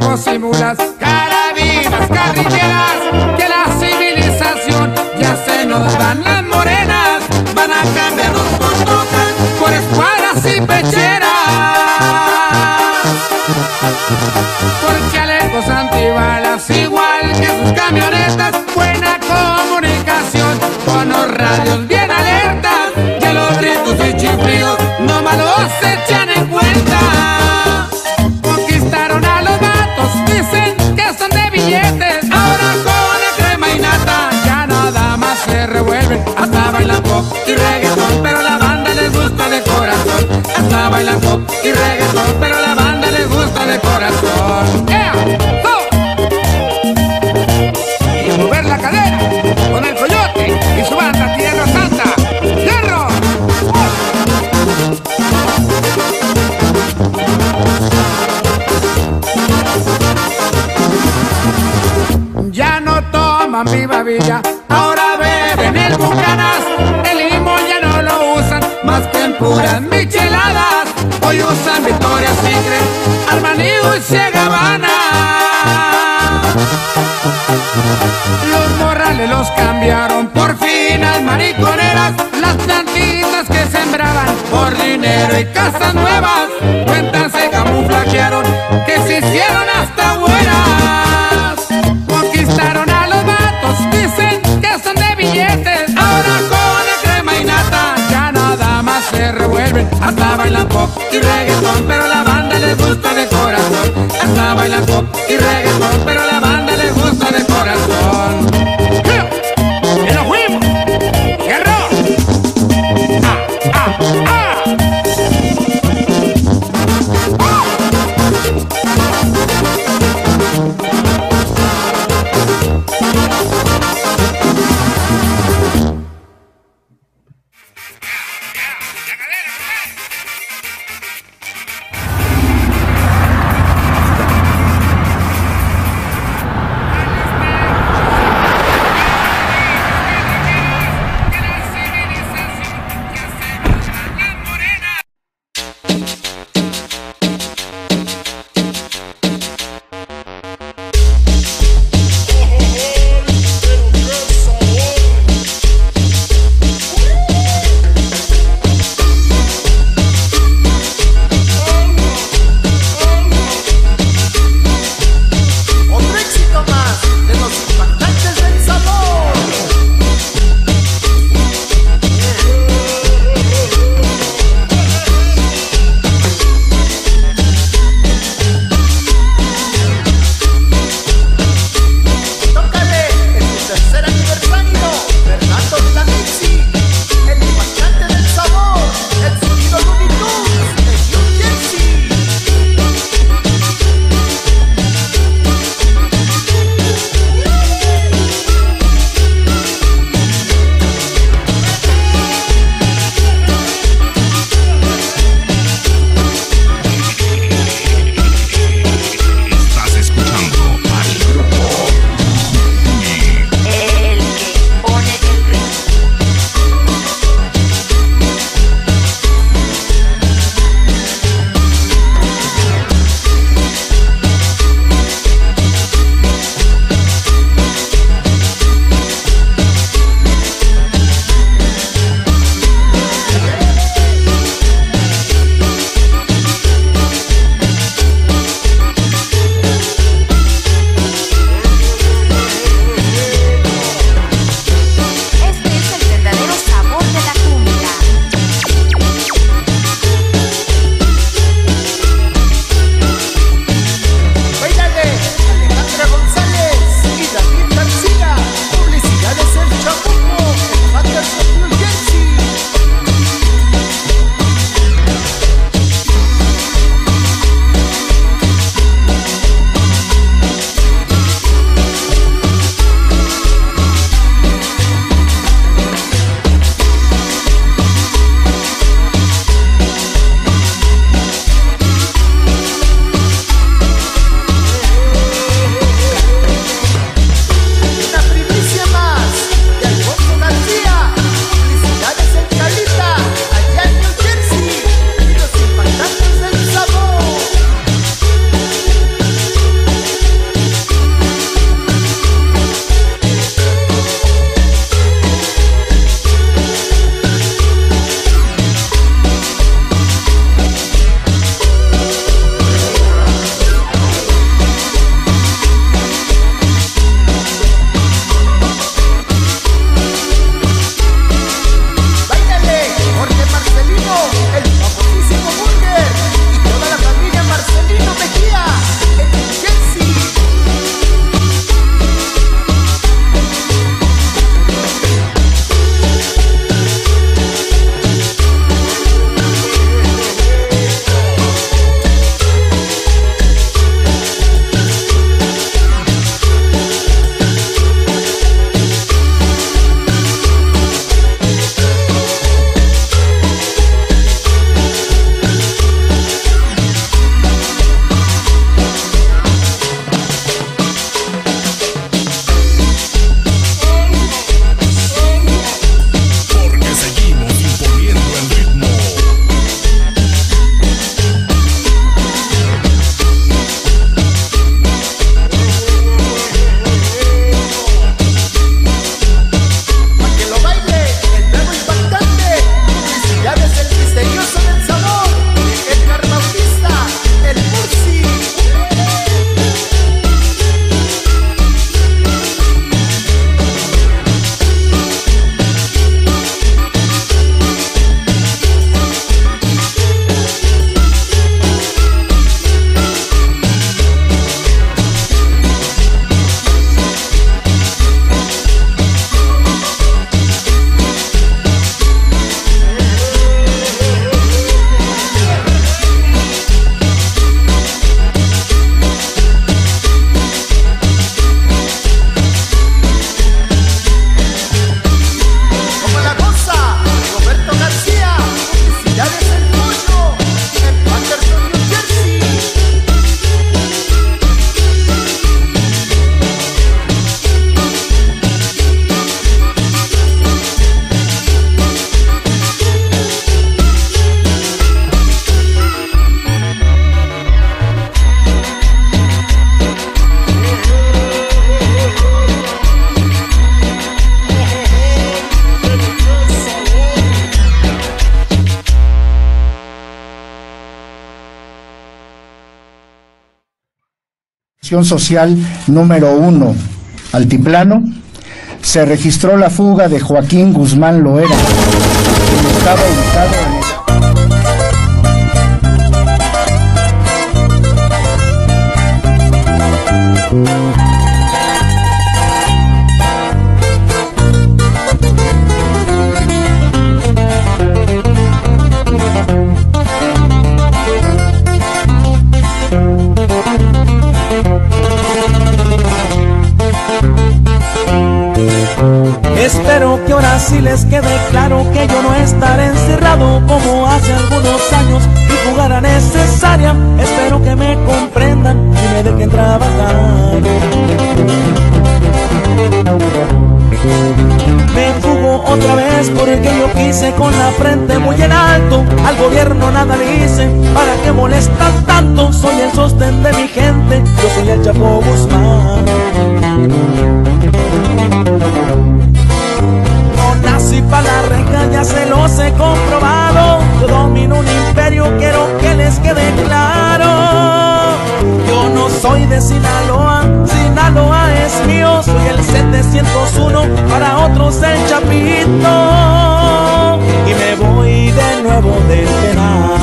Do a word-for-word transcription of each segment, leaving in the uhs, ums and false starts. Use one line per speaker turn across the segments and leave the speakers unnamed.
barcos y mulas, carabinas, carrilleras, que la civilización ya se nos dan las morenas, van a cambiarnos por trocas, por escuadras y pecheras, por chalecos antibalas, igual que sus camionetas, buena comunicación, con los radios bien alertas, que los gritos y chiflidos no malos se echan en cuenta. Conquistaron a los gatos, dicen que son de billetes, ahora con la crema y nata ya nada más se revuelven, hasta bailan pop y reggaetón, pero la banda les gusta de corazón, hasta bailan pop y reggaetón, pero la banda les gusta de corazón. ¡Yeah! ¡Oh! Y a mover la cadera con el Coyote y su banda Tierra Santa. ¡Hierro! Ya no toman Viva Villa, ahora beben el Bucanas, el limón ya no lo usan más que en puras micheladas, hoy usan Victoria's Secret, Armani y Ciega Habana. Los morrales los cambiaron por finas mariconeras, las plantitas que sembraban por dinero y casas nuevas, cuentas se camuflajearon que se hicieron hasta buenas. Conquistaron a los vatos, dicen que son de billetes, ahora con la crema y nata ya nada más se revuelven, hasta bailan pop y reggaetón, pero la banda les gusta de corazón, hasta bailan pop y reggaetón, pero la banda les gusta de corazón. ¡Y nos fuimos! ¡Hierro! ¡Ah, ah, ah!
Comunicación Social número uno, Altiplano, se registró la fuga de Joaquín Guzmán Loera, quien estaba ubicado en el...
Espero que ahora sí les quede claro que yo no estaré encerrado como hace algunos años. Mi fuga era necesaria, espero que me comprendan y me dejen trabajar. Me fugo otra vez porque yo quise, con la frente muy en alto. Al gobierno nada le hice, ¿para qué molestan tanto? Soy el sostén de mi gente, yo soy el Chapo Guzmán. Nací pa' la reja, ya se los he comprobado. Yo domino un imperio, quiero que les quede claro. Yo no soy de Sinaloa, Sinaloa es mío. Soy el setecientos uno, para otros el Chapito. Y me voy de nuevo del penal.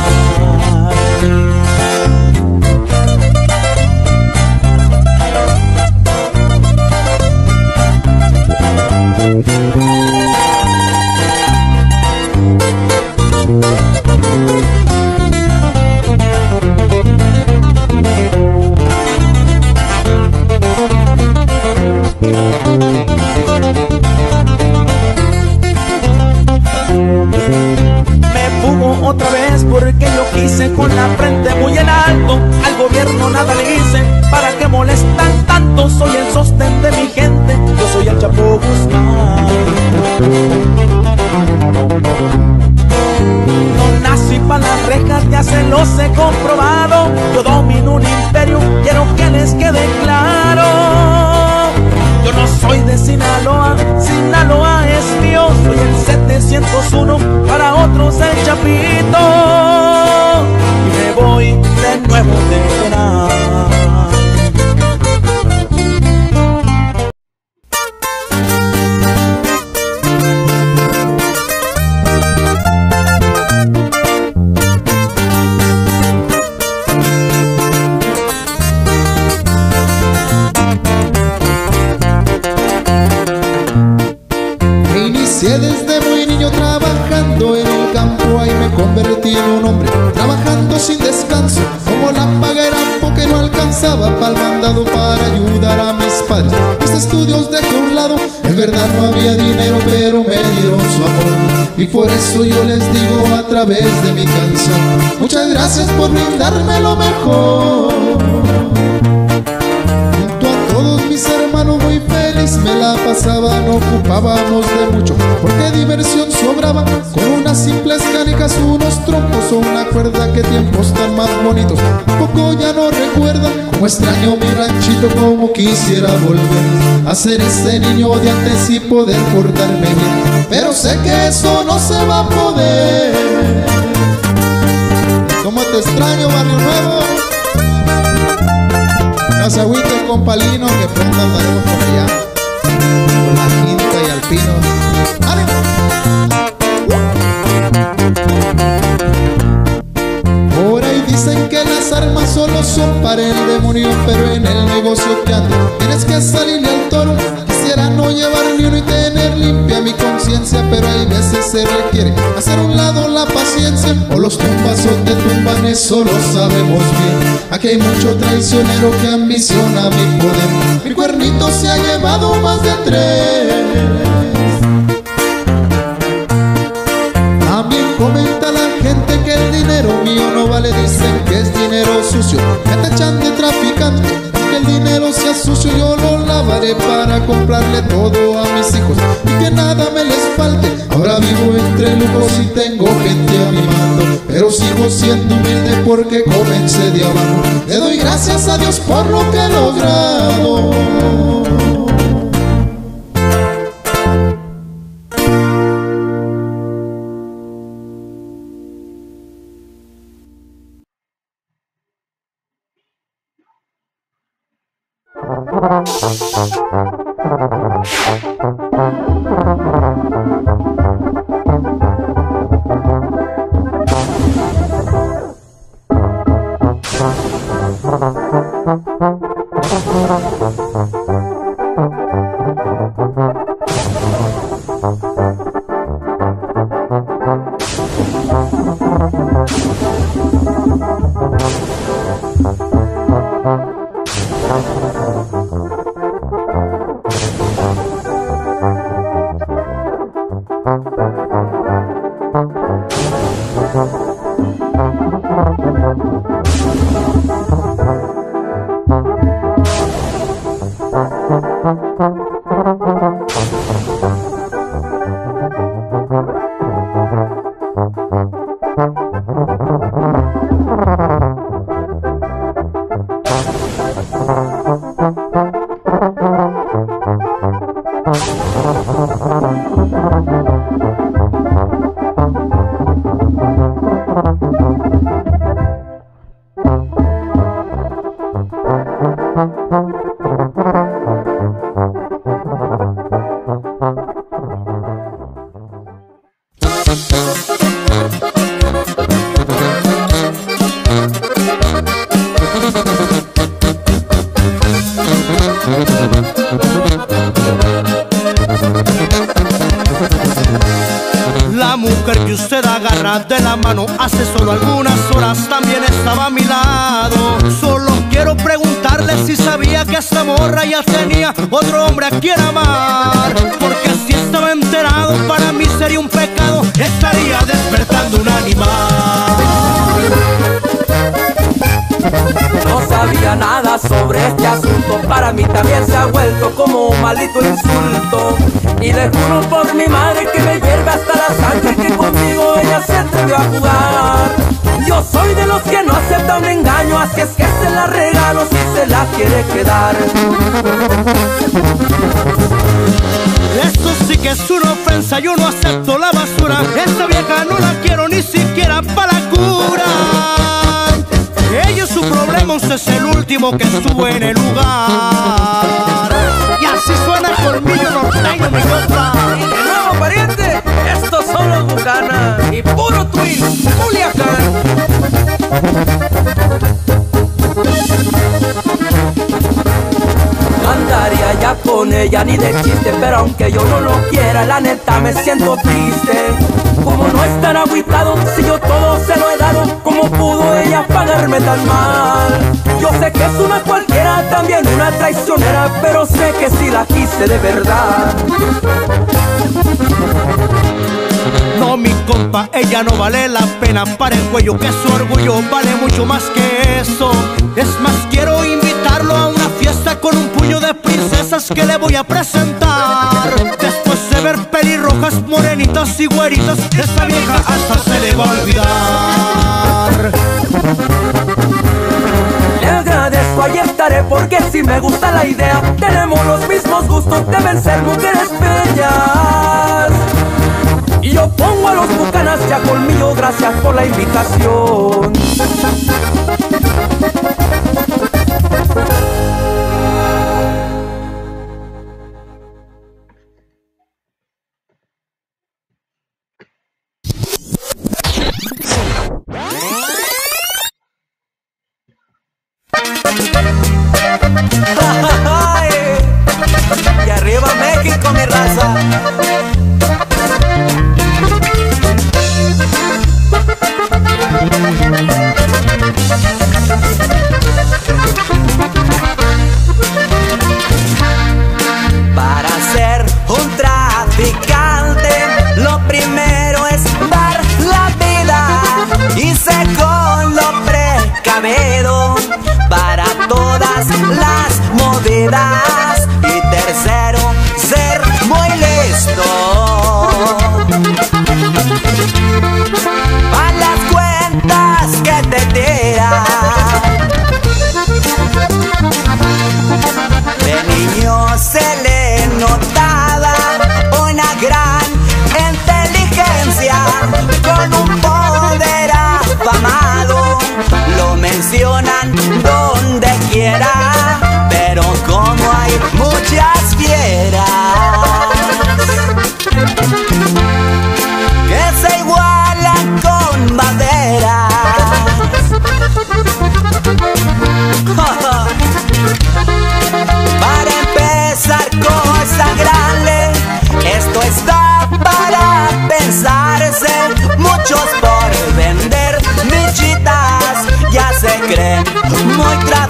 Otra vez porque yo quise, con la frente muy en alto. Al gobierno nada le hice, ¿para qué molestan tanto? Soy el sostén de mi gente, yo soy el Chapo Guzmán. No nací pa' las rejas, ya se los he comprobado. Yo domino un imperio, quiero que les quede claro. Yo no soy de Sinaloa, Sinaloa es mío. Soy el setecientos uno, para otros el Chapito. Y me voy de nuevo de penal.
Desde muy niño trabajando en el campo, ahí me convertí en un hombre, trabajando sin descanso, como la paga era poca y no alcanzaba para el mandado para ayudar a mis padres. Mis estudios dejé a un lado, en verdad no había dinero, pero me dieron su amor, y por eso yo les digo a través de mi canción: muchas gracias por brindarme lo mejor. Todos mis hermanos muy feliz me la pasaba, no ocupábamos de mucho porque diversión sobraba. Con unas simples canicas, unos trompos o una cuerda, que tiempos tan más bonitos poco ya no recuerdan. Como extraño mi ranchito, como quisiera volver a ser ese niño de antes y poder portarme bien, pero sé que eso no se va a poder. Como te extraño, Barrio Nuevo. No se agüiten, compalino, que pronto andaremos por allá, por la Quinta y Alpino. Por ahí dicen que las armas solo son para el demonio, pero en el negocio que ando tienes que salirle al toro. Quisiera no llevar ni uno y tener limpia mi conciencia, pero hay veces se requiere hacer a un lado la paciencia, o los tumbazos te tumban, eso lo sabemos bien. Aquí hay mucho traicionero que ambiciona mi poder. Mi cuernito se ha llevado más de tres. También comenta la gente que el dinero mío no vale, dicen que es dinero sucio, me tachan de traficante. Que el dinero sea sucio, yo lo lavaré para comprarle todo a mis hijos y que nada me les falte. Ahora vivo entre lujos y tengo gente a mi mando, pero sigo siendo humilde porque comencé de abajo. Le doy gracias a Dios por lo que he logrado.
La mujer que usted agarra de la mano hace solo algunas horas también estaba a mi lado. Solo quiero preguntarle si sabía que esta morra ya tenía otro hombre a quien amar. Porque si estaba enterado, para mí sería un pecado, estaría despertando un animal.
No sabía nada sobre este asunto, para mí también se ha vuelto como un maldito insulto. Y le juro por mi madre que me hierve hasta la sangre que conmigo ella se atrevió a jugar. Yo soy de los que no acepta un engaño, así es que se la regalo si se la quiere quedar.
Esto sí que es una ofensa, yo no acepto la basura. Esta vieja no la quiero ni siquiera para la cura. Ella es su problema, usted es el último que estuvo en el lugar. Y así suena Colmillo Norteño, mi compa.
Y de nuevo, pariente, estos son los Bucanas y puro Twin, Culiacán. No andaría ya con ella ni de chiste, pero aunque yo no lo quiera, la neta me siento triste. Como no estar agüitado si yo todo se lo he dado, ¿cómo pudo ella pagarme tan mal? Yo sé que es una cualquiera, también una traicionera, pero sé que sí la quise de verdad.
No, mi compa, ella no vale la pena para el cuello, que su orgullo vale mucho más que eso. Es más, quiero invitarlo a una fiesta con un puño de princesas que le voy a presentar. Después de ver pelirrojas, morenitas y güeritas, esta vieja hasta se le va a olvidar.
Le agradezco, ahí estaré porque si me gusta la idea. Tenemos los mismos gustos, deben ser mujeres bellas. Y yo pongo a los Bucanas ya Colmillo, gracias por la invitación. Y arriba México, mi raza. Para ser un traficante, lo primero es dar la vida y sé con lo precavido para todas las movidas. Y tercero, ser muy listo para las cuentas que te tiran. De niño se le notaba una gran inteligencia, con un poder afamado, lo mencionan donde quiera, pero con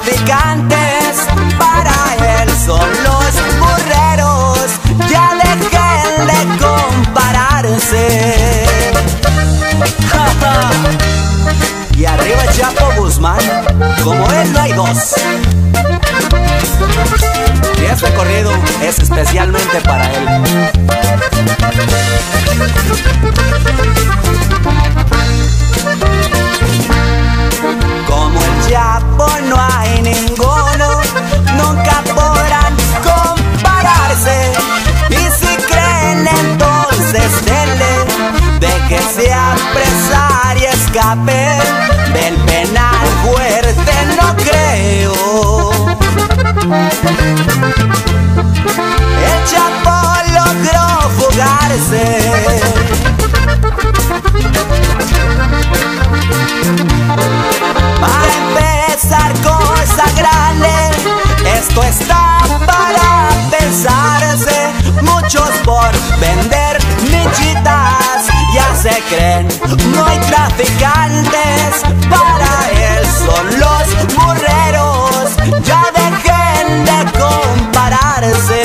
traficantes, para él son los burreros. Ya dejen de compararse. Y arriba Chapo Guzmán, como él no hay dos. Y este corrido es especialmente para él. Como el Chapo no hay ninguno, nunca podrán compararse. Y si creen entonces denle, de que sea apresar y escape del penal fuerte, no creo. El Chapo logró fugarse. Para empezar cosa grande, esto está para pensarse. Muchos por vender michitas ya se creen, no hay traficantes, para él son los burreros. Ya dejen de compararse.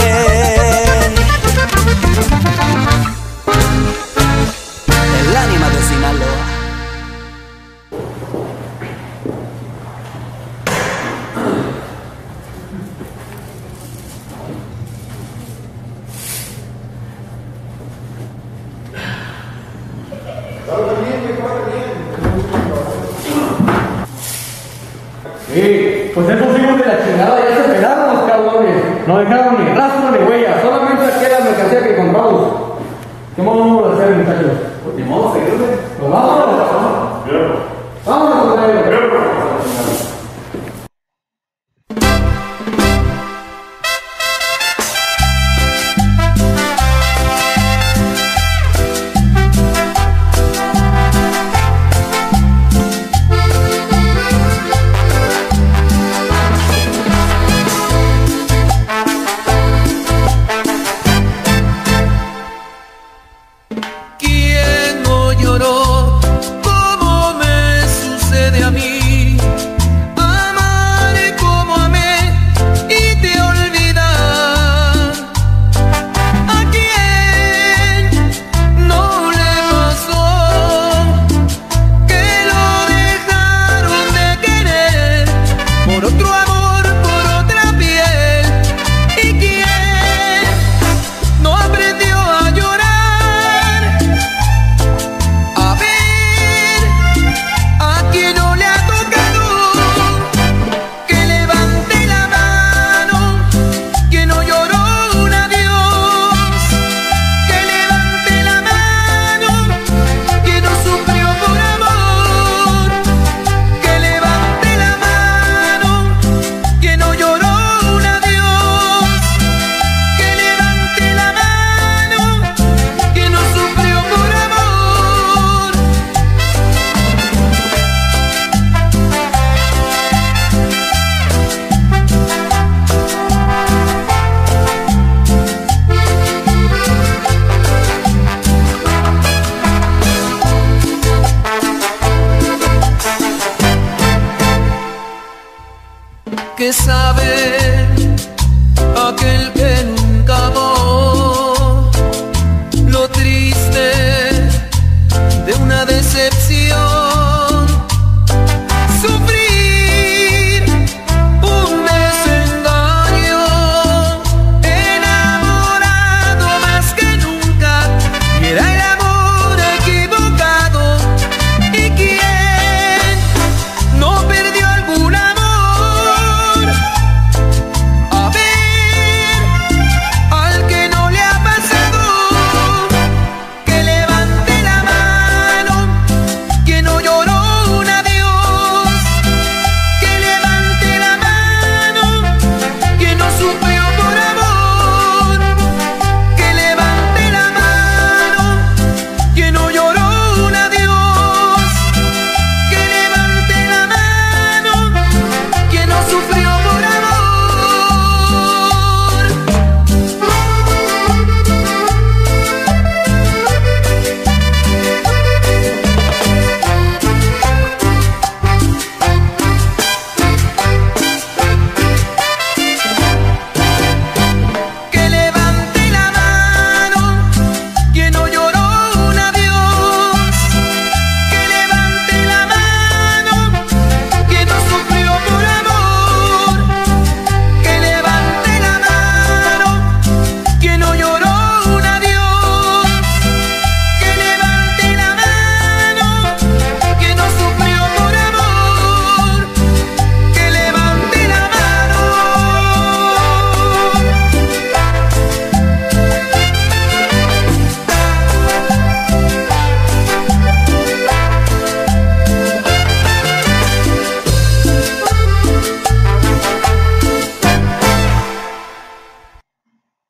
El ánima de Sinaloa.
Sí, pues esos hijos de la chingada ya se pelaron los cabrones. No dejaron ni rastro ni huella, solamente aquella mercancía que compramos. ¿Qué modo vamos a hacer, muchachos? Pues ni modo, seguirle. Pues vámonos. Vámonos con ellos.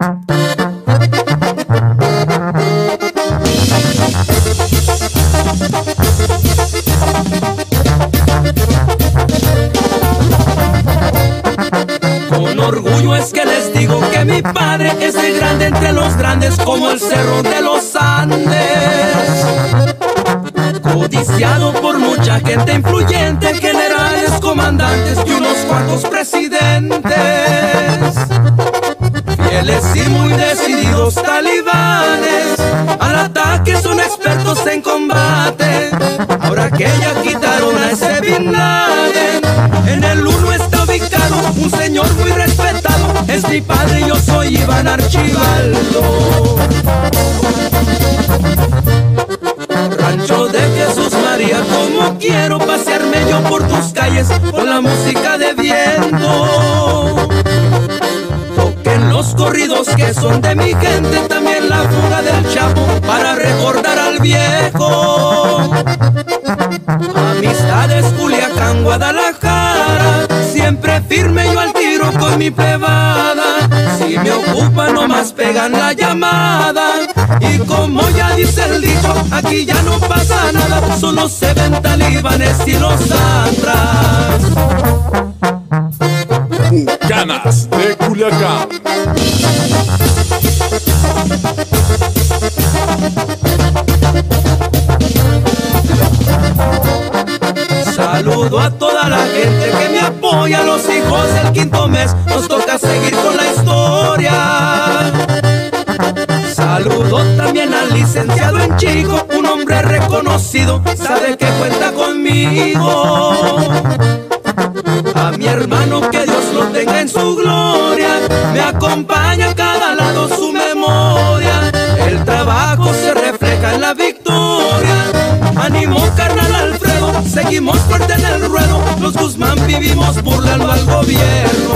Con orgullo es que les digo que mi padre es el grande entre los grandes, como el cerro de los Andes. Codiciado por mucha gente influyente, generales, comandantes y unos cuantos presidentes. Fieles y muy decididos talibanes, al ataque son expertos en combate. Ahora que ya quitaron a ese Bin Laden, en el uno está ubicado un señor muy respetado. Es mi padre y yo soy Iván Archibaldo. Rancho de Jesús María, como quiero pasearme yo por tus calles con la música de viento. Toquen los corridos que son de mi gente, también la fuga del Chapo para recordar al viejo. Amistades Culiacán, Guadalajara, siempre firme yo al tiro con mi plebada. Si me ocupan nomás pegan la llamada. Y como ya dice el dicho, aquí ya no pasa nada, solo se ven talibanes y los atras.
Bucanas de Culiacán.
Saludo a toda la gente que me apoya, a los hijos del quinto mes, nos toca seguir con la historia. Saludo también al licenciado en Chico, un hombre reconocido, sabe que cuenta conmigo. A mi hermano, que Dios lo tenga en su gloria, me acompaña a cada lado su memoria. El trabajo se refleja en la victoria. Ánimo, carnal Alfredo, seguimos fuerte en el ruedo. Los Guzmán vivimos burlando al gobierno.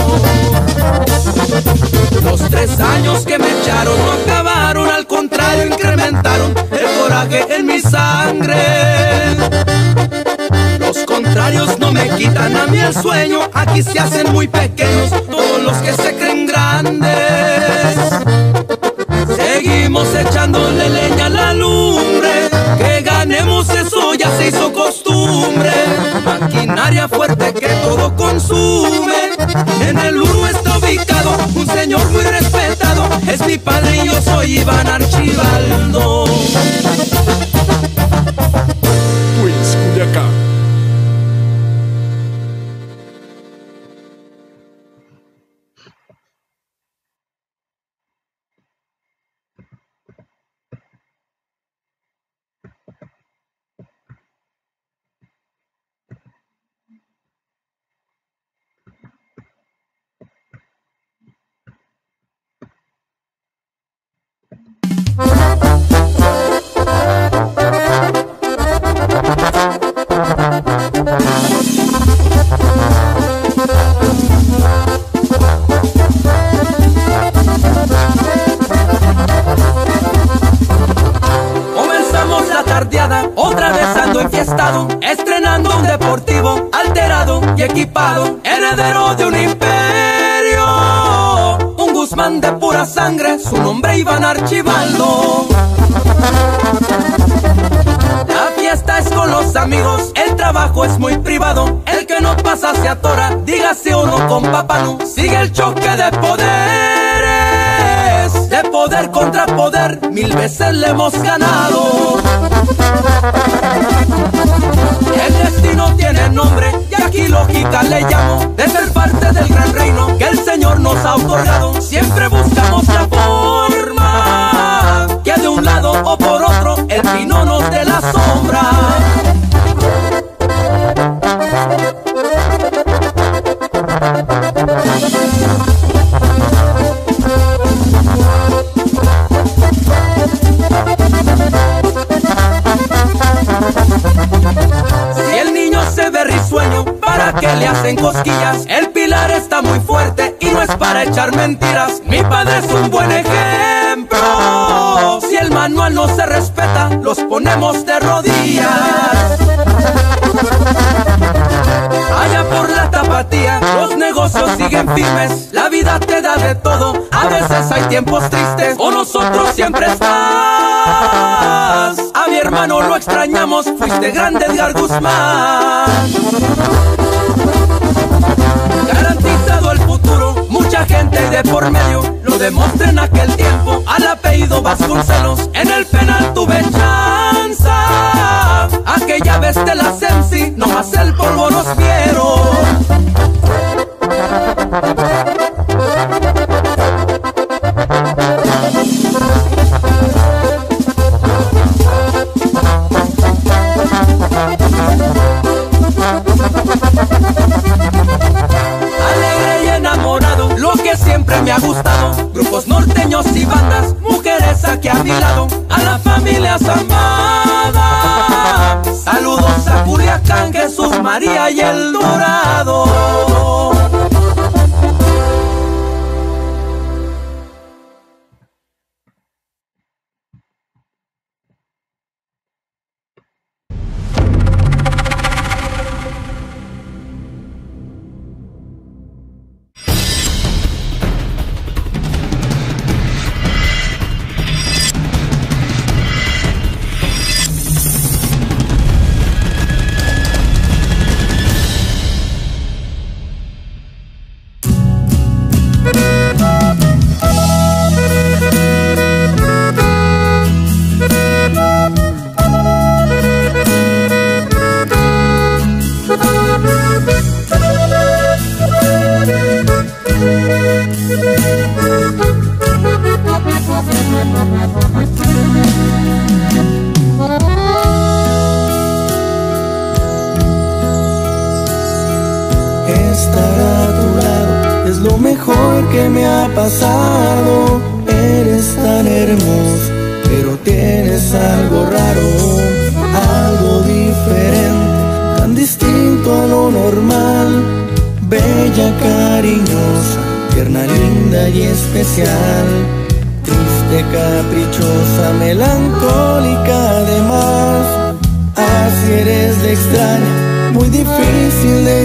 Los tres años que me echaron no acabaron, al contrario incrementaron el coraje en mi sangre. Los contrarios no me quitan a mí el sueño, aquí se hacen muy pequeños todos los que se creen grandes. Seguimos echándole leña a la lumbre, que ganemos eso ya se hizo costumbre. Maquinaria fuerte que todo consume, en el uno está ubicado un señor muy respetado. Es mi padre y yo soy Iván Archibaldo.
Twins Culiacán.
Comenzamos la tardeada, otra vez ando enfiestado, estrenando un deportivo alterado y equipado, heredero de un imperio, un Guzmán de pura sangre, su nombre Iván Archibaldo. La fiesta es con los amigos, el trabajo es muy privado, el que no pasa se atora, dígase uno con papá no. Sigue el choque de poderes, de poder contra poder, mil veces le hemos ganado. El destino tiene nombre y aquí lógica le llamo, de ser parte del gran reino que el Señor nos ha otorgado. Siempre buscamos la forma que de un lado o por otro el pino nos dé la sombra. Si el niño se ve risueño, ¿para qué le hacen cosquillas? El pilar está muy fuerte y no es para echar mentiras. Mi padre es un buen ejemplo. Si el manual no se respeta, los ponemos de rodillas. Allá por la Tapatía, los negocios siguen firmes. La vida te da de todo, a veces hay tiempos tristes. Con nosotros siempre estás. A mi hermano lo extrañamos, fuiste grande Edgar Guzmán. Garantizado el futuro, mucha gente de por medio. Lo demostré en aquel tiempo, al apellido Vasconcelos. En el penal tuve chance. Aquella vez te las M C, nomás el polvo nos vieron. Alegre y enamorado, lo que siempre me ha gustado. Grupos norteños y bandas, mujeres aquí a mi lado. A la familia Zambada, saludos a Culiacán, Jesús, María y El Dorado.
Estar a tu lado es lo mejor que me ha pasado. Eres tan hermoso, pero tienes algo raro, algo diferente, tan distinto a lo normal. Bella, cariñosa, tierna, linda y especial. Triste, caprichosa, melancólica además. Así eres de extraña, muy difícil de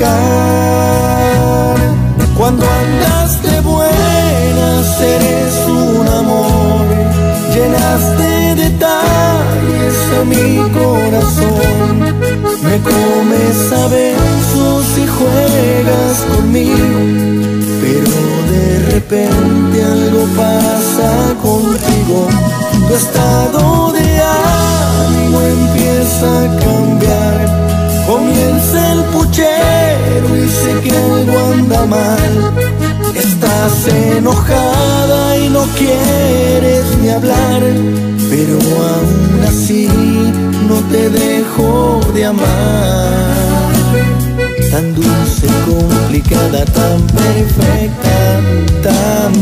explicar. Cuando andas de buenas eres un amor, llenas de detalles a mi corazón. Me comes a besos y juegas conmigo, pero de repente algo pasa contigo. Tu estado de ánimo empieza a cambiar. Comienza el puchero y sé que algo anda mal. Estás enojada y no quieres ni hablar, pero aún así no te dejo de amar. Tan dulce, complicada, tan perfecta, tan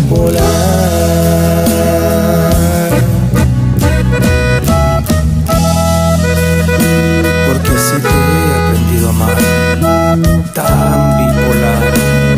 bipolar. Tan bipolar,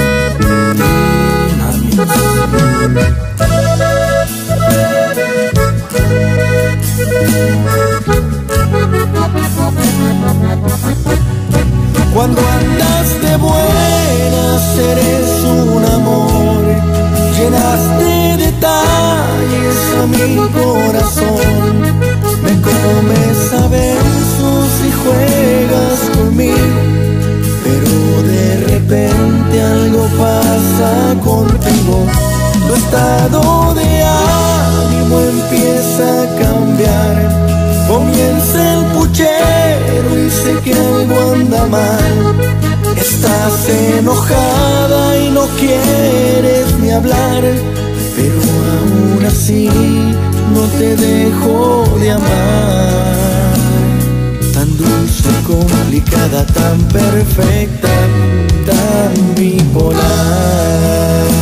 cuando andas de buenas eres un amor, llenas de detalles a mi corazón. Me comes a besos y juegas conmigo, pero de repente algo pasa contigo. Tu estado de ánimo empieza a cambiar. Comienza el puchero y sé que algo anda mal. Estás enojada y no quieres ni hablar, pero aún así no te dejo de amar. Tan dulce, complicada, tan perfecta, tan bipolar.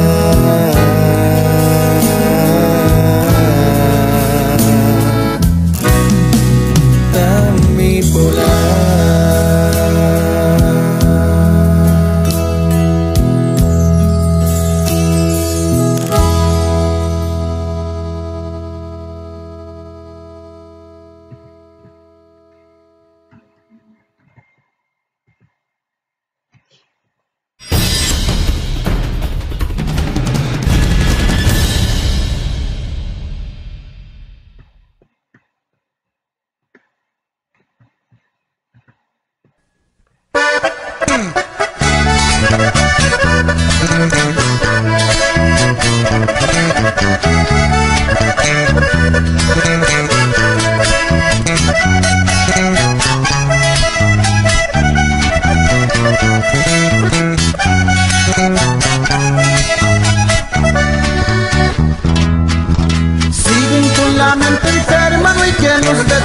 Tan bipolar.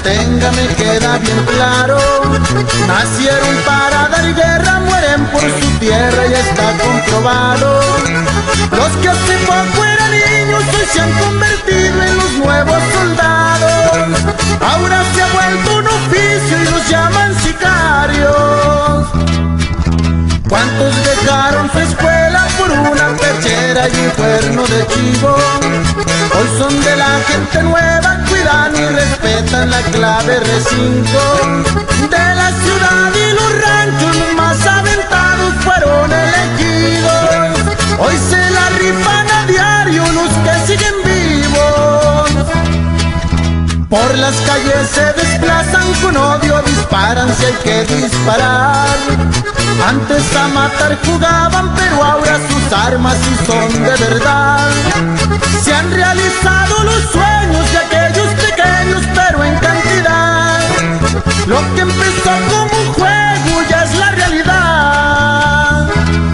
tenga me queda bien claro. Nacieron para dar guerra, mueren por su tierra, ya está comprobado. Los que hace poco eran niños hoy se han convertido en los nuevos soldados. Ahora se ha vuelto un oficio y los llaman sicarios. ¿Cuántos dejaron su escuela por una pechera y un cuerno de chivo? Hoy son de la gente nueva, cuidan y respetan la clave R cinco. De la ciudad y los ranchos los más aventados fueron elegidos. Hoy se la rifan a diario los que siguen vivos. Por las calles se desplazan con odio, disparan si hay que disparar. Antes a matar jugaban, pero ahora sus armas sí son de verdad. Se han realizado los sueños de aquellos pequeños, pero en cantidad. Lo que empezó como un juego ya es la realidad.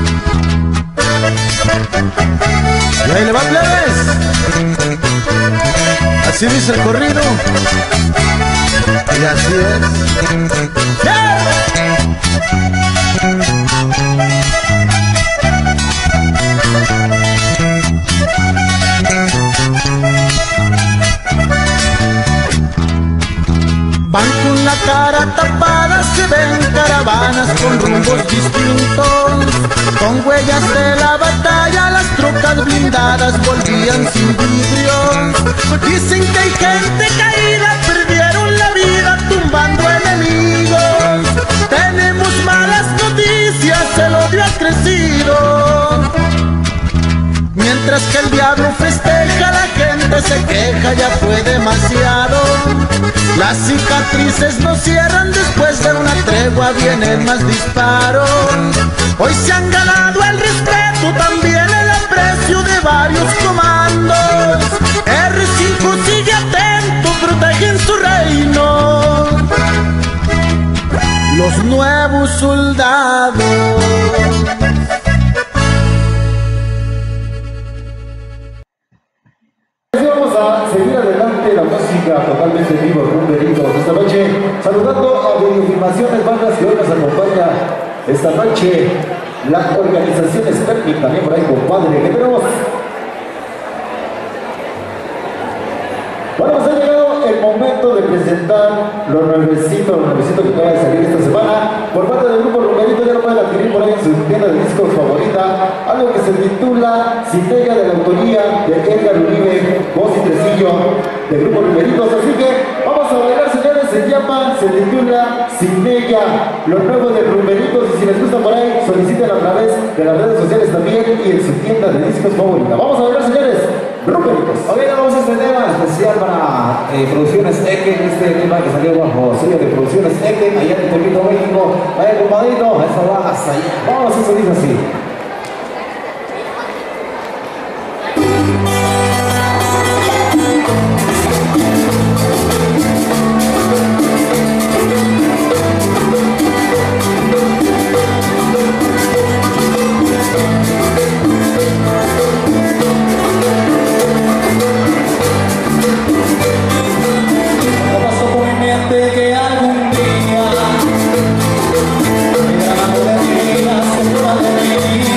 Y ahí le va, plebes. Así dice el corrido. Y así es. ¡Yeah! Van con la cara tapada, se ven caravanas con rumbos distintos. Con huellas de la batalla, las trocas blindadas volvían sin vidrios. Dicen que hay gente caída, perdieron la vida tumbando enemigos. Tenemos malas noticias, el odio ha crecido. Mientras que el diablo festeja, la gente se queja, ya fue demasiado. Las cicatrices no cierran, después de una tregua vienen más disparos. Hoy se han ganado el respeto, también el aprecio de varios comandos. R cinco sigue atento, protegen su reino. Los nuevos soldados.
Vamos a seguir adelante la música totalmente en vivo, rumberitos. Esta noche saludando a Videofilmaciones Bandas que hoy nos acompaña esta noche. La organización Sputnik también por ahí, compadre. ¿Qué tenemos? Bueno, pues ha llegado el momento de presentar los nuevecitos, los nuevecitos que acaba de salir esta semana por parte del grupo Rumberito. Ya lo pueden adquirir por ahí en su tienda de discos favorita, algo que se titula Cinella, de la autoría de Edgar Uribe, voz y tresillo del grupo Rumberitos. Así que vamos a bailar, señores. Se llama, se titula Cinella, lo nuevo de Rumberitos. Y si les gusta por ahí, soliciten a través de las redes sociales también y en su tienda de discos favorita. Vamos a bailar, señores. Rumberitos.
Ok, vamos a este tema especial para eh, Producciones Eken, este tema que salió bajo sello de Producciones Eken, allá en Tepito, México. Vaya, compadrito, eso va hasta allá. Vamos, eso dice así.
Que algún día mi gran amor de vida se pueda definir.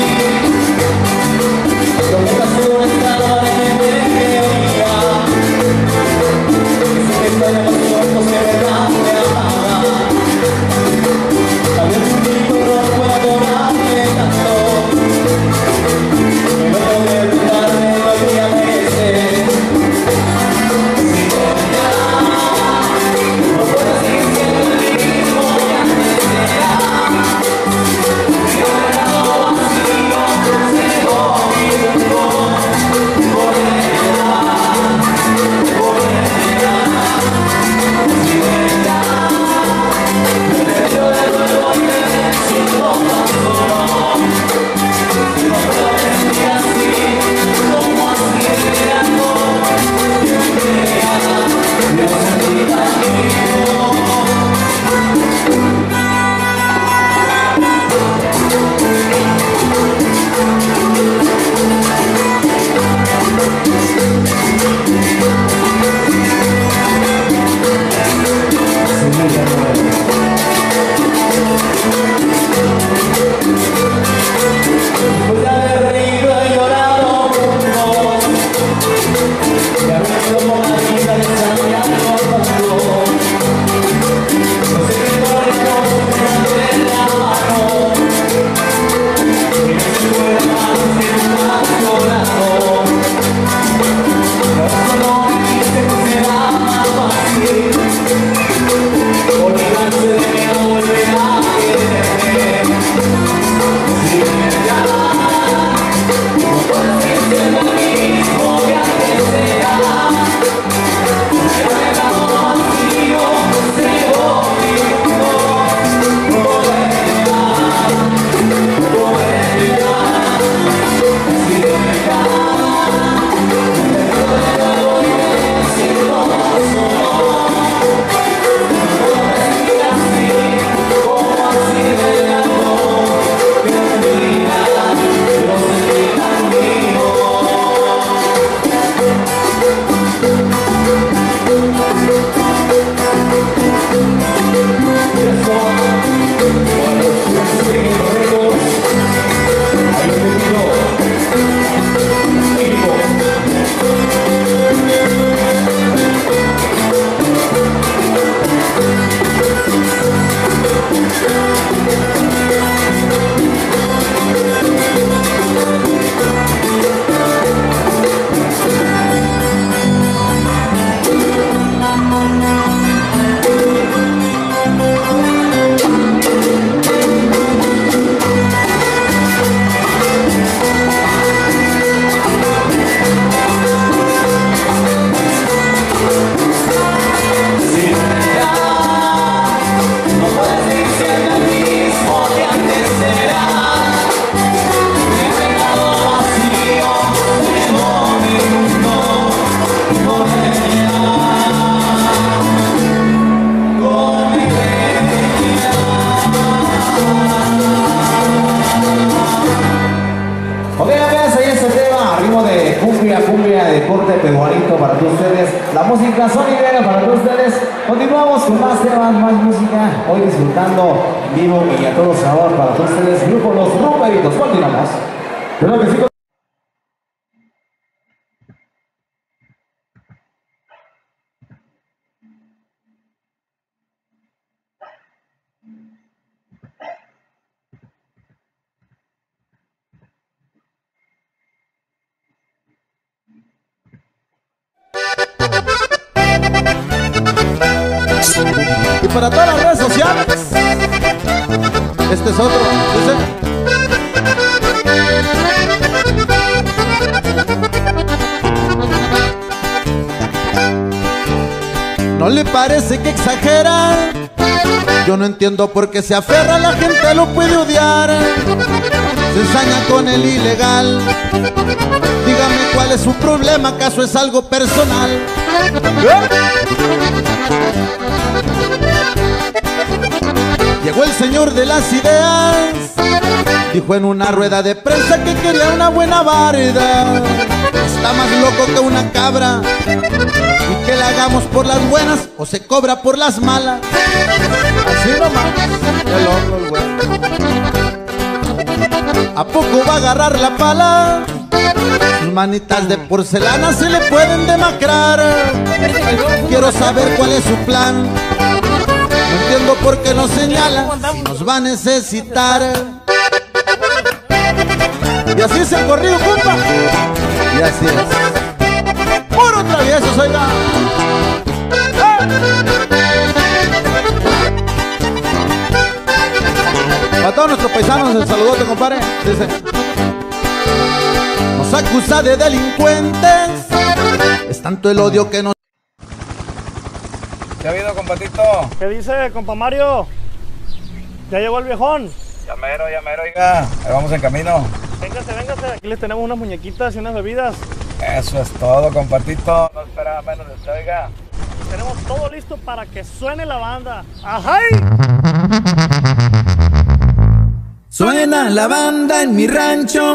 cumbia de corte peruanito para todos ustedes. La música sonidera para todos ustedes. Continuamos con más temas, más música. Hoy disfrutando en vivo y a todo sabor para todos ustedes. Grupo Los Rumberitos. Continuamos.
Claro que sí.
Y para todas las redes sociales, este es otro, dice. ¿No le parece que exagera? Yo no entiendo por qué se aferra, la gente lo puede odiar. Se ensaña con el ilegal. Dígame cuál es su problema, ¿acaso es algo personal? ¿Eh? Llegó el señor de las ideas, dijo en una rueda de prensa que quería una buena barda. Está más loco que una cabra, y que la hagamos por las buenas o se cobra por las malas. Así nomás, el loco el güey. ¿A poco va a agarrar la pala? Sus manitas de porcelana se le pueden demacrar. Quiero saber cuál es su plan. No entiendo por qué nos señala, si nos va a necesitar. Y así es el corrido, compa. Y así es. Puro travieso, oiga. A todos nuestros paisanos, el saludote, compadre. Dice: nos acusa de delincuentes, es tanto el odio que nos...
¿Qué ha habido, compatito?
¿Qué dice, compa Mario? ¿Ya llegó el viejón?
Ya mero, ya mero, oiga. Ahí vamos en camino.
Véngase, véngase. Aquí les tenemos unas muñequitas y unas bebidas.
Eso es todo, compatito. No esperaba menos de usted, oiga.
Tenemos todo listo para que suene la banda. ¡Ajay!
Suena la banda en mi rancho.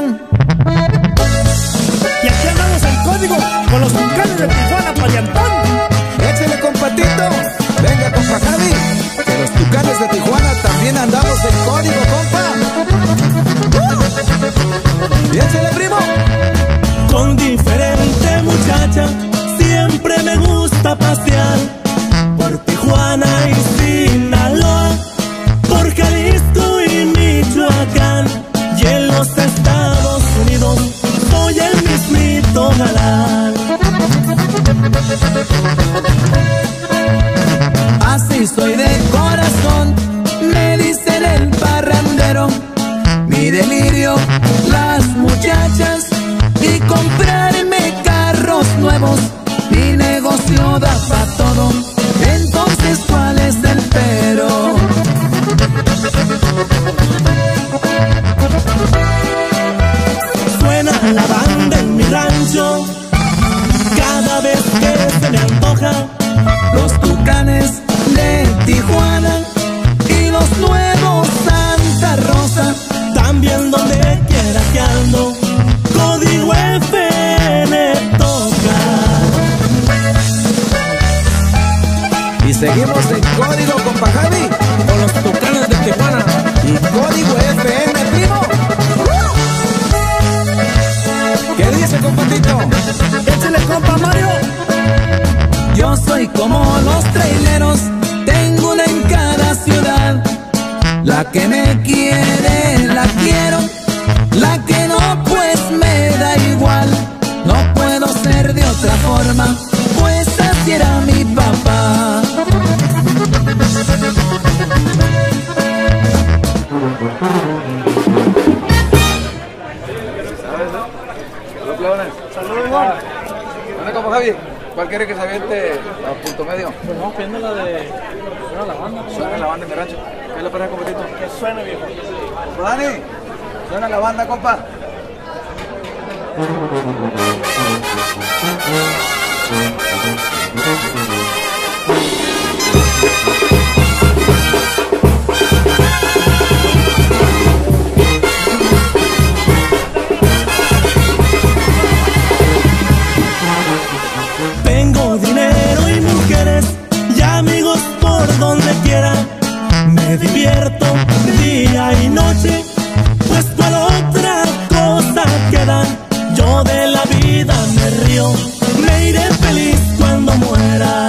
Y aquí andamos en código con los Tucanes de Tijuana, Pariantón.
Échale, compatito. Venga, compa Javi, que los Tucanes de Tijuana también andamos en código, compa. Y échale, primo.
Con diferente muchacha siempre me gusta pasear por Tijuana y Sinaloa, por Jalisco y Michoacán, y en los Estados Unidos soy el mismito galán.
Así soy de corazón, me dicen el parrandero. Mi delirio, las muchachas y comprarme carros nuevos. Mi negocio da pa' todo, entonces ¿cuál es el pero?
Suena la banda en mi rancho cada vez que se me antoja.
Los Tucanes de Tijuana y los nuevos Santa Rosa,
también donde quiera que ando, código F N toca.
Y seguimos en código, compa Javi, con los Tucanes de Tijuana y código F N, primo. ¿Qué dice, compatito?
Échale, compa Mario.
Yo soy como los traileros, tengo una en cada ciudad. La que me quiere, la quiero. La que no, pues me da igual. No puedo ser de otra forma, pues así era mi papá.
Saludos, Iván.
¿Dónde, compa Javi? ¿Cuál quiere que se aviente a punto medio?
Pues vamos pidiendo la de... Suena la banda.
Suena la banda en mi rancho. ¿Qué le parece, compatito?
Que suene, viejo.
Dani, suena la banda, compa.
vida me río, me iré feliz cuando muera.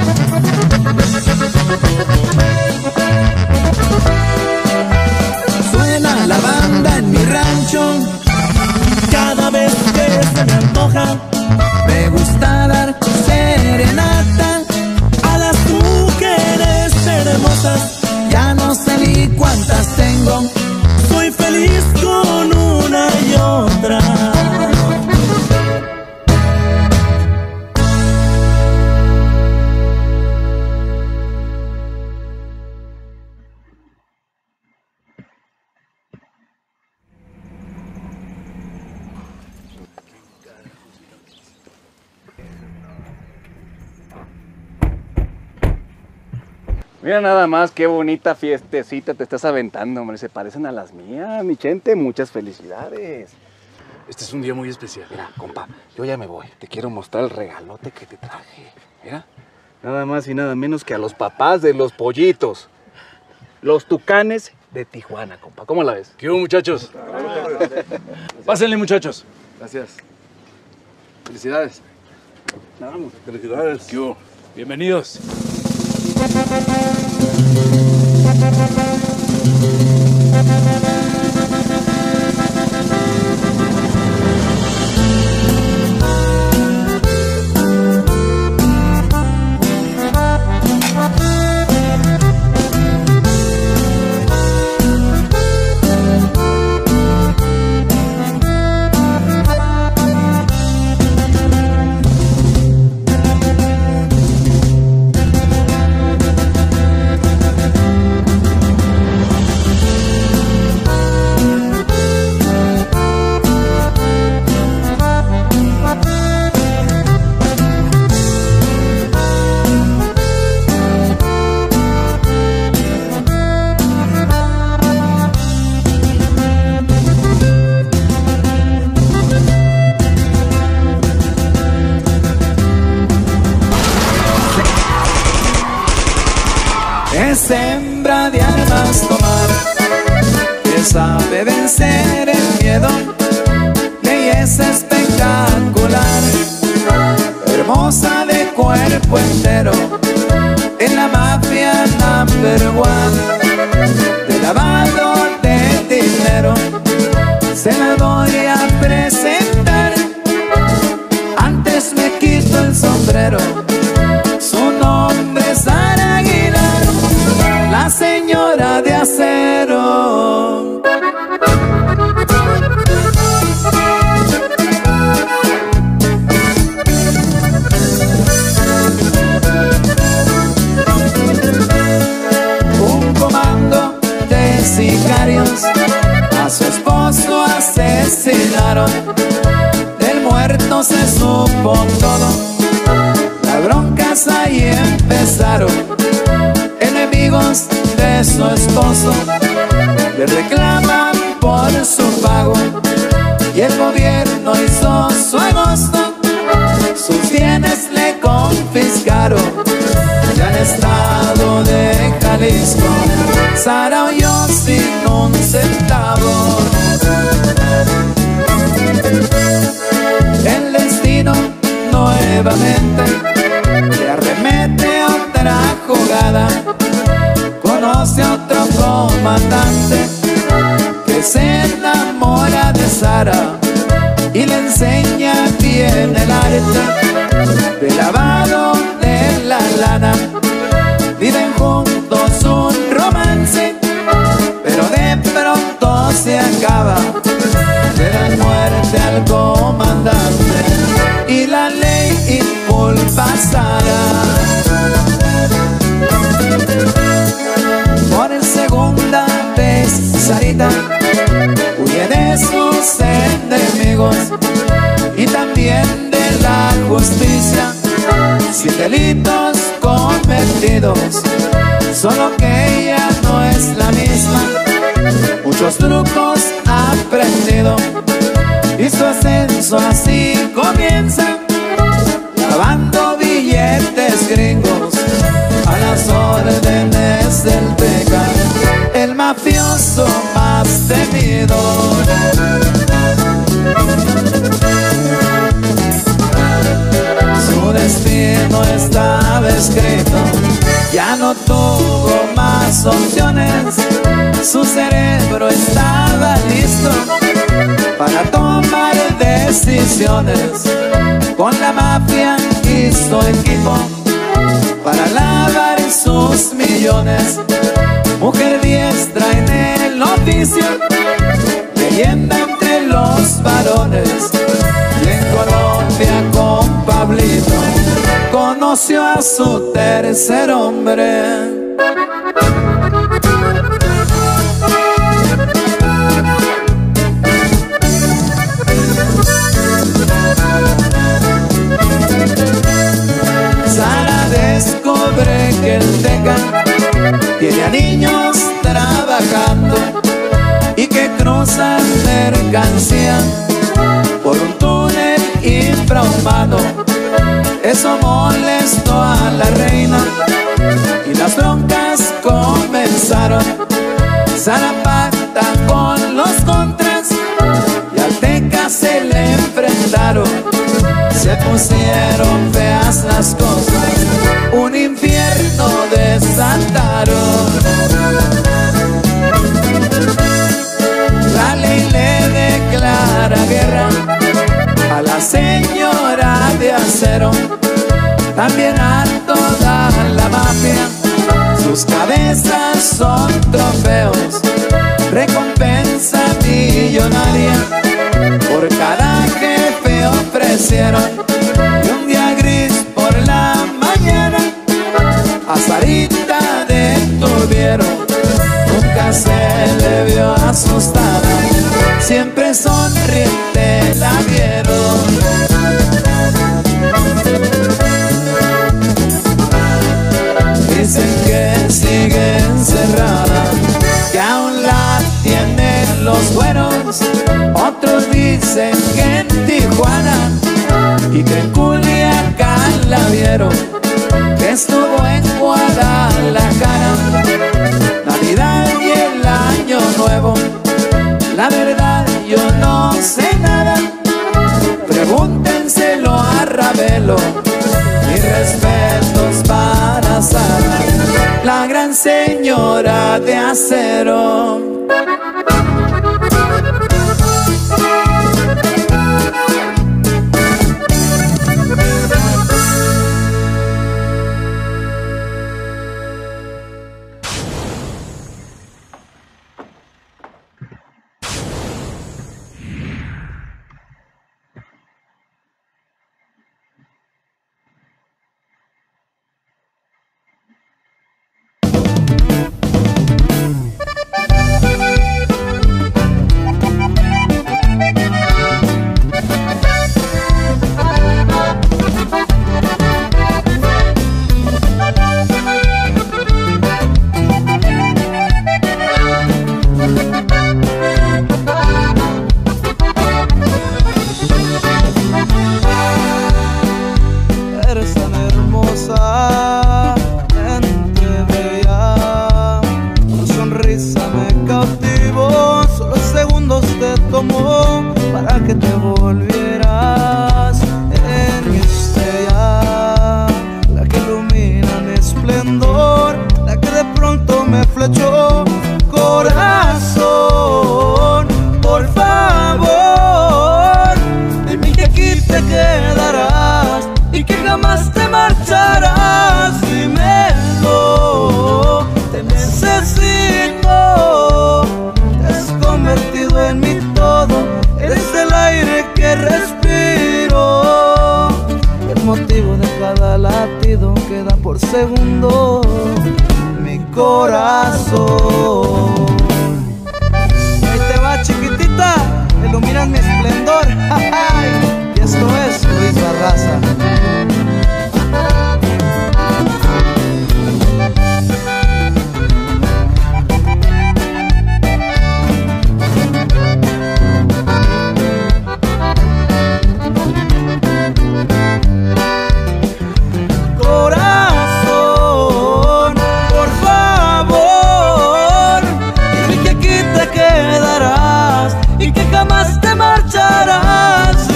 Suena la banda en mi rancho, cada vez que se me antoja. Me gusta dar serenata a las mujeres hermosas. Ya no sé ni cuántas tengo, soy feliz con una y otra.
Mira nada más qué bonita fiestecita te estás aventando, hombre. Se parecen a las mías, mi gente. Muchas felicidades.
Este es un día muy especial.
Mira, compa, yo ya me voy. Te quiero mostrar el regalote que te traje. Mira, nada más y nada menos que a los papás de los pollitos. Los Tucanes de Tijuana, compa. ¿Cómo la ves?
¿Qué hubo, muchachos? Pásenle, muchachos.
Gracias. Felicidades.
Vamos.
Felicidades. ¿Qué hubo? Bienvenidos.
Es hembra de armas tomar, que sabe vencer el miedo, belleza espectacular, hermosa de cuerpo entero, en la mafia number one, de lavado de dinero, se la voy a presentar, antes me quito el sombrero, su nombre es Sara Aguilar, la señora de acero. Un comando de sicarios a su esposo asesinaron, del muerto se supo todo, las broncas ahí empezaron, enemigos de su esposo le reclaman por su pago y el gobierno hizo su agosto, sus bienes le confiscaron. Ya en el estado de Jalisco Sara huyó sin un centavo. El destino nuevamente le arremete otra jugada, conoce a otro comandante que se enamora de Sara y le enseña bien el arte de lavado de la lana. Viven juntos un romance, pero de pronto se acaba, le dan muerte al comandante y la ley inculpa a Sara. Por segunda vez Sarita huye de sus enemigos y también de la justicia, sin delitos cometidos, solo que ella no es la misma, muchos trucos ha aprendido y su ascenso así comienza, lavando billetes gringos a las órdenes del Teca, el mafioso más temido. no estaba escrito. Ya no tuvo más opciones, su cerebro estaba listo para tomar decisiones. Con la mafia hizo equipo para lavar sus millones. Mujer diestra en el oficio, leyenda entre los varones. Y en Colombia con Pablito conoció a su tercer hombre. Sara descubre que el Teca tiene a niños trabajando y que cruzan mercancía por un túnel infrahumano. Eso molestó a la reina y las broncas comenzaron. Sara pacta con los contras y al Teca se le enfrentaron. Se pusieron feas las cosas, un infierno desataron. La ley le declara guerra a la señora de acero, también a toda la mafia. Sus cabezas son trofeos, recompensa millonaria. Por cada jefe ofrecieron, y un día gris por la mañana a Sarita detuvieron. Nunca se le vio asustada, siempre sonriente la vieron. Dicen que sigue encerrada, que aún la tienen los güeros. Otros dicen que en Tijuana y que en Culiacán la vieron, que estuvo en Guadalajara Navidad y el Año Nuevo. La verdad yo no sé nada, pregúntenselo a Ravelo. Mis respetos para Sara, la gran señora de acero.
Y que jamás te marcharás.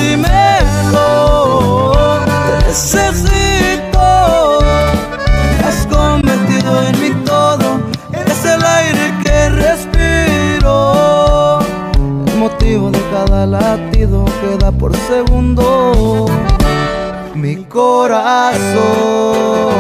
segundo mi corazón.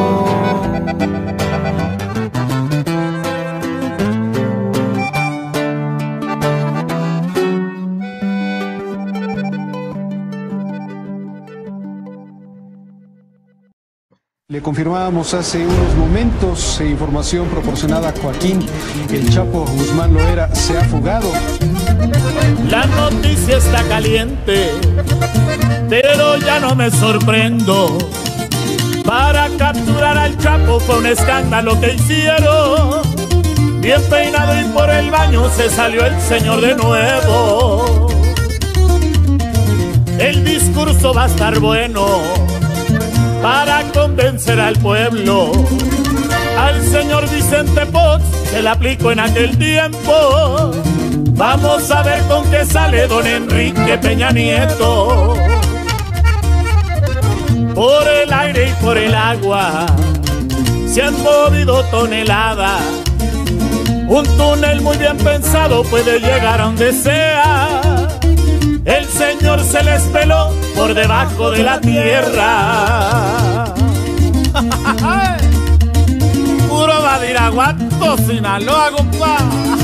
Le confirmábamos hace unos momentos, eh, información proporcionada a Joaquín, el Chapo Guzmán Loera se ha fugado.
La noticia está caliente, pero ya no me sorprendo. Para capturar al Chapo fue un escándalo que hicieron. Bien peinado y por el baño se salió el señor de nuevo. El discurso va a estar bueno para convencer al pueblo. Al señor Vicente Fox se le aplicó en aquel tiempo. Vamos a ver con qué sale don Enrique Peña Nieto. Por el aire y por el agua se han movido toneladas. Un túnel muy bien pensado puede llegar a donde sea. El señor se les peló por debajo de la tierra. Puro Badiraguato, Sinaloa, compa.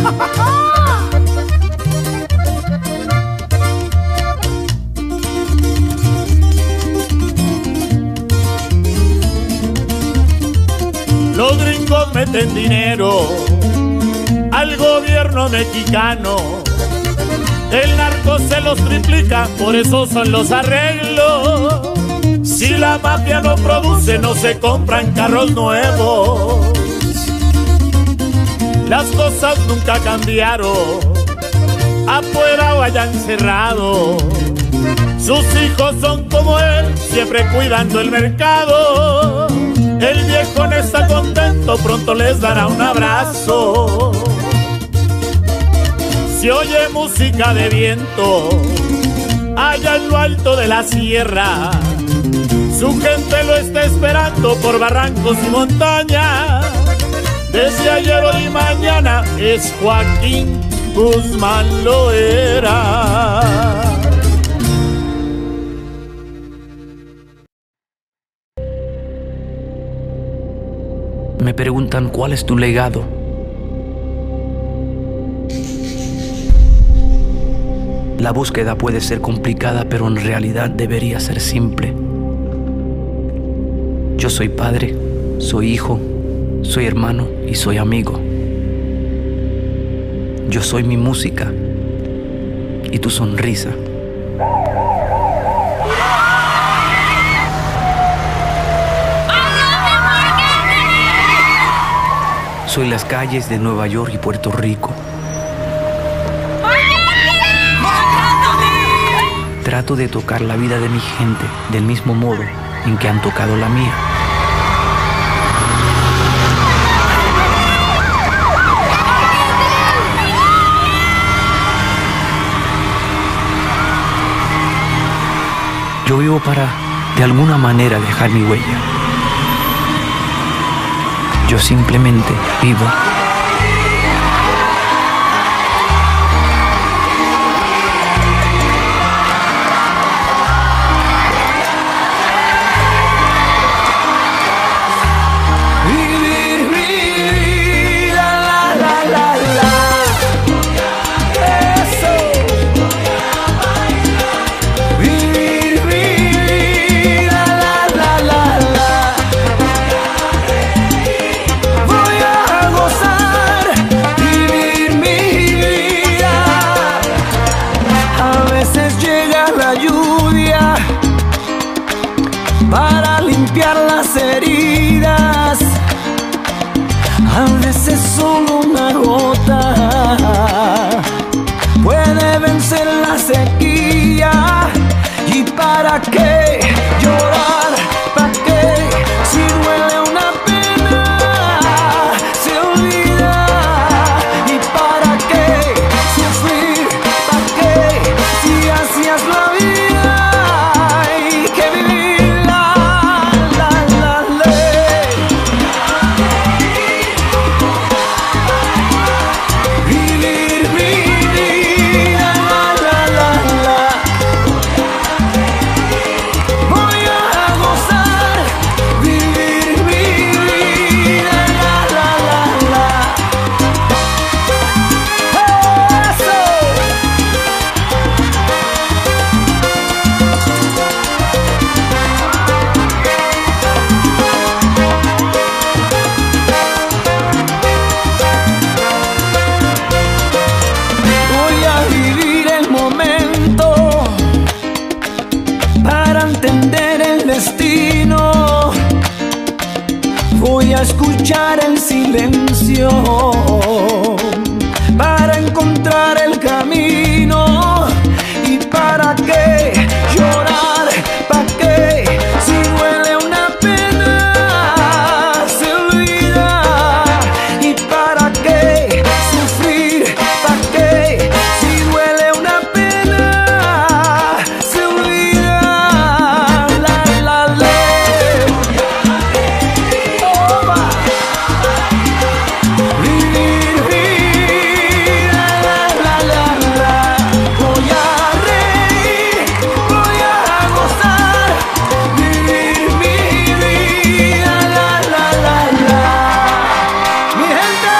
Los gringos meten dinero al gobierno mexicano. El narco se los triplica, por eso son los arreglos. Si la mafia no produce, no se compran carros nuevos. Las cosas nunca cambiaron, afuera o allá encerrado. Sus hijos son como él, siempre cuidando el mercado. El viejo no está contento, pronto les dará un abrazo. Se oye música de viento allá en lo alto de la sierra. Su gente lo está esperando por barrancos y montañas. Desde ayer, hoy y mañana es Joaquín Guzmán Loera.
Me preguntan cuál es tu legado. La búsqueda puede ser complicada, pero en realidad debería ser simple. Yo soy padre, soy hijo, soy hermano y soy amigo. Yo soy mi música y tu sonrisa. Soy las calles de Nueva York y Puerto Rico. Trato de tocar la vida de mi gente del mismo modo en que han tocado la mía. Yo vivo para, de alguna manera, dejar mi huella. Yo simplemente vivo.
Para limpiar las heridas, a veces solo una gota puede vencer la sequía. ¿Y para qué llorar? ¿Para qué? Si duele una pena, se olvida. ¿Y para qué sufrir? ¿Para qué? Si hacías la vida hay que vivir. para entender el destino. Voy a escuchar el silencio para encontrar el camino. ¿Y para qué llorar? ¿Para qué? Si duele una pena se olvida. ¿Y para qué sufrir? ¿Para qué? Si duele una pena se olvida. La la la. Toma. Vivir, vivir. La la la la. Voy a reír, voy a gozar. Vivir mi vida. La la la la. Mi gente.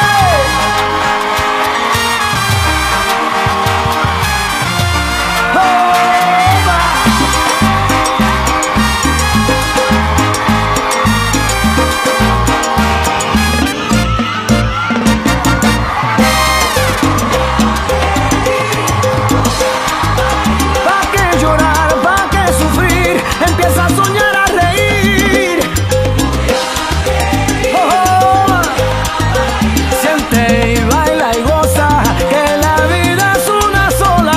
¿Pa' qué llorar? ¿Pa' qué sufrir? Empieza a soñar, a reír. Oh, oh. Siente y baila y goza, que la vida es una sola.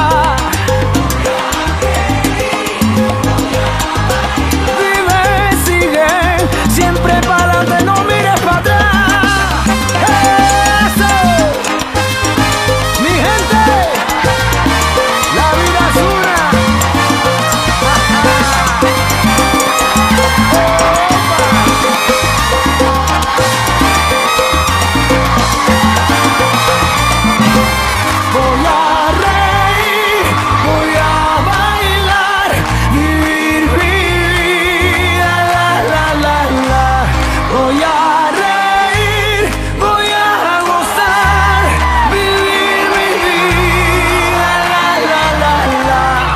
Vive, sigue, siempre para adelante, no mires para atrás. Eso. Mi gente, la vida es una. Voy a reír, voy a bailar, vivir mi vida, la la la la. Voy a reír, voy a gozar, vivir mi vida, la la la la.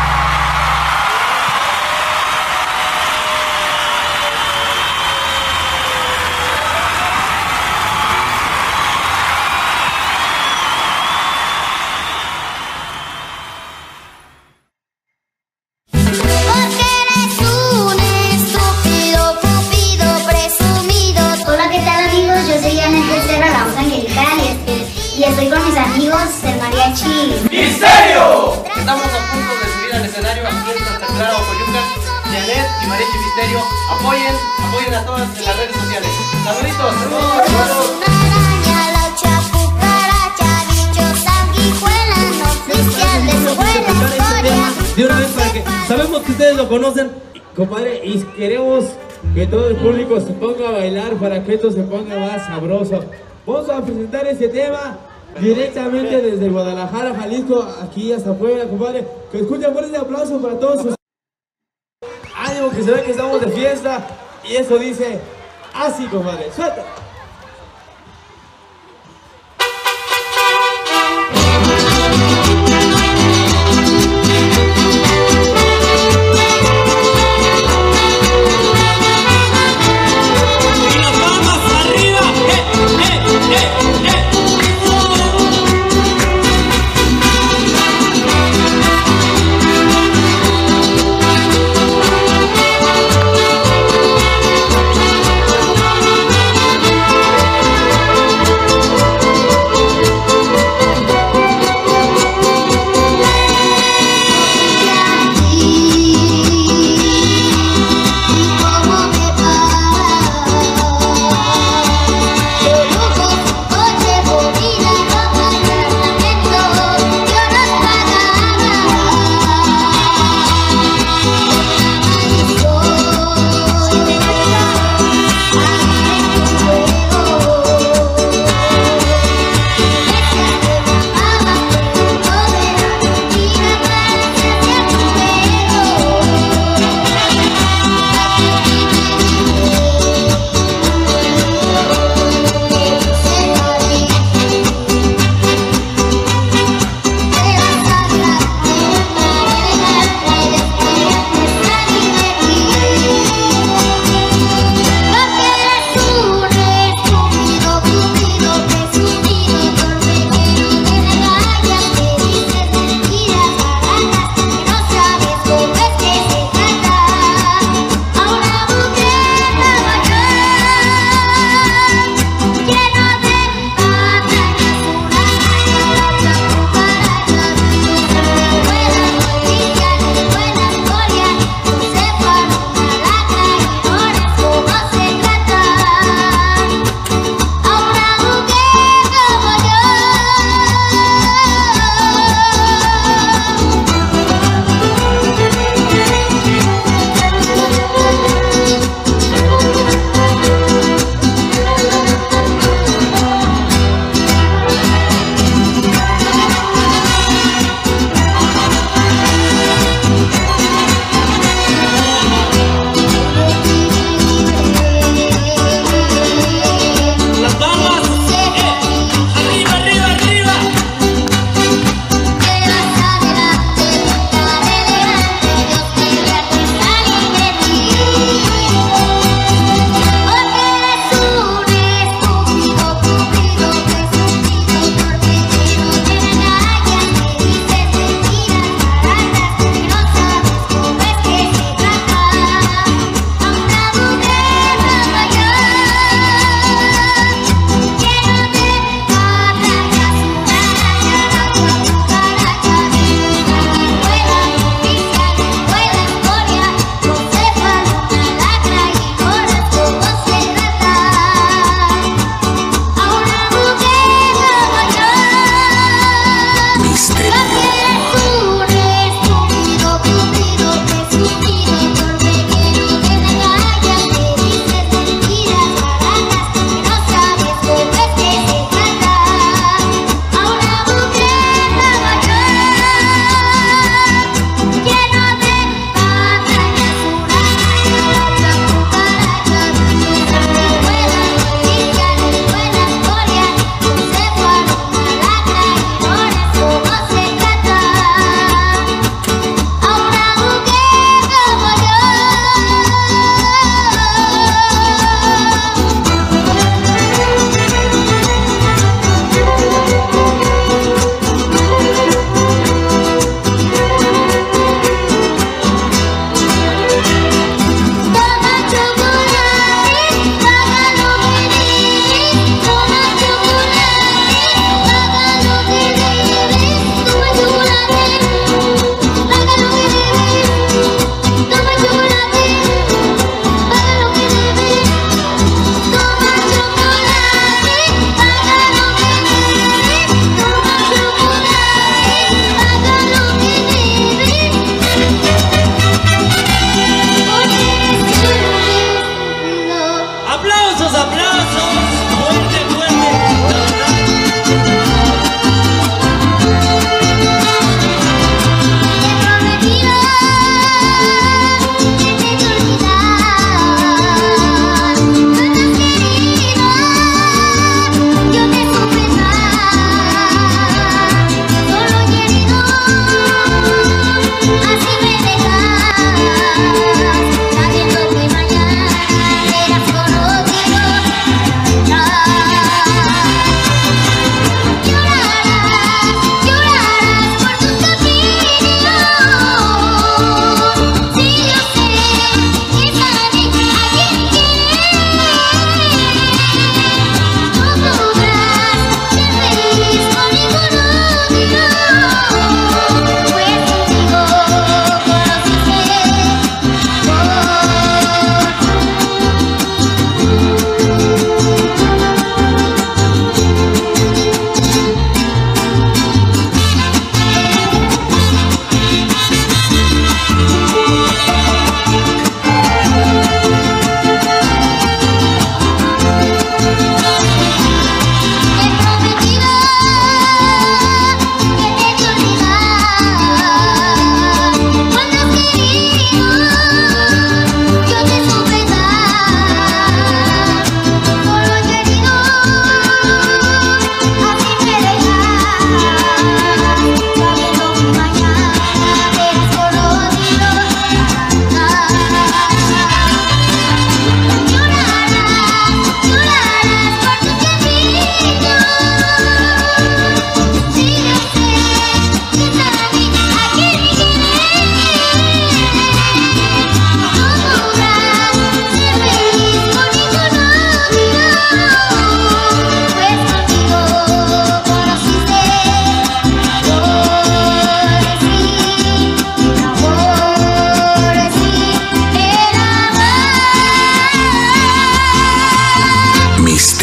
Porque eres un estúpido, cupido, presumido. Hola, ¿qué tal, amigos? Yo soy Janet Becerra, la voz angelical, y, este- y estoy con mis amigos del mariachi.
¡Misterio! Estamos a punto de subir al escenario aquí en Santa Clara, Ocoyucan. Janet y Mariachi Misterio, apoyen, apoyen a todas en las redes sociales. Saluditos, saludos, saludos.
Araña, la chapucaracha, bichos, sanguijuelas, no oficiales, buena historia.
De una vez para que sabemos que ustedes lo conocen, compadre, y queremos que todo el público se ponga a bailar para que esto se ponga más sabroso. Vamos a presentar este tema directamente desde Guadalajara, Jalisco, aquí hasta Puebla, compadre. Que escuchen fuerte aplauso para todos sus... Ánimo, que se ve que estamos de fiesta. Y eso dice así, compadre. Suelta.
Arriba,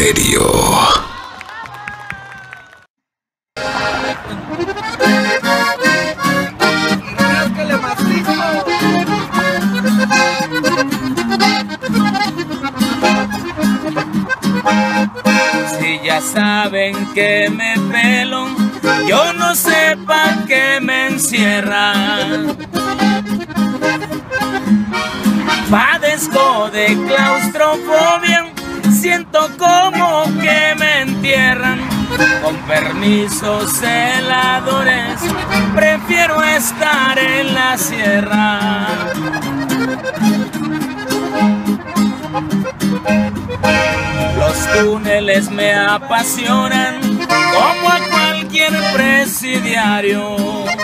Misterio.
Si ya saben que me pelo, yo no sé pa' qué me encierran. Padezco de claustrofobia, siento como que me entierran. Con permiso, celadores, prefiero estar en la sierra. Los túneles me apasionan como a cualquier presidiario.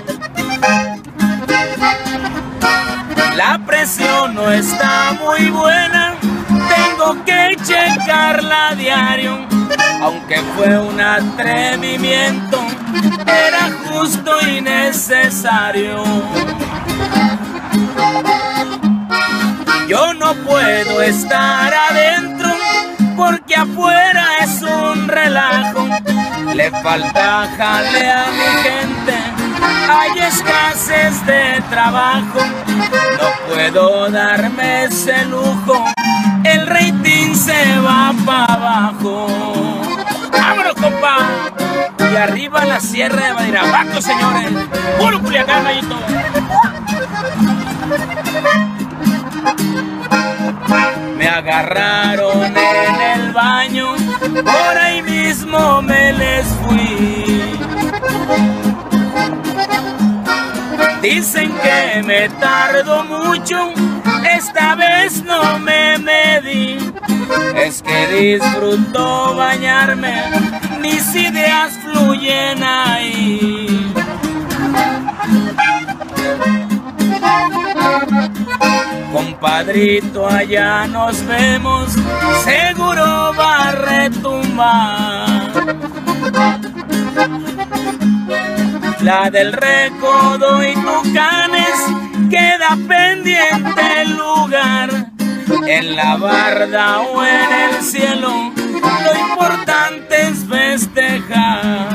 La presión no está muy buena, tengo que checarla a diario. Aunque fue un atrevimiento, era justo y necesario. Yo no puedo estar adentro porque afuera es un relajo. Le falta jale a mi gente, hay escasez de trabajo. No puedo darme ese lujo, el rating se va para abajo. ¡Vámonos, compa! Y arriba la sierra de Badiraguato, señores. ¡Puro Culiacán, Mayito! Me agarraron en el baño, por ahí mismo me les fui. Dicen que me tardo mucho, esta vez no me medí. Es que disfruto bañarme, mis ideas fluyen ahí. Compadrito, allá nos vemos, seguro va a retumbar. La del Recodo y Tucanes queda pendiente el lugar. En la barda o en el cielo, lo importante es festejar.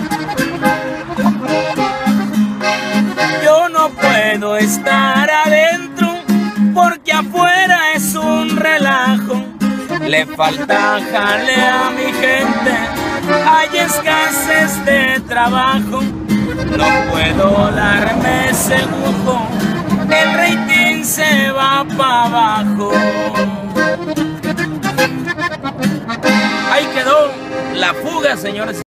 Yo no puedo estar adentro porque afuera es un relajo. Le falta jale a mi gente, hay escasez de trabajo. No puedo darme ese lujo, el rating se va para abajo. Ahí quedó la fuga, señores.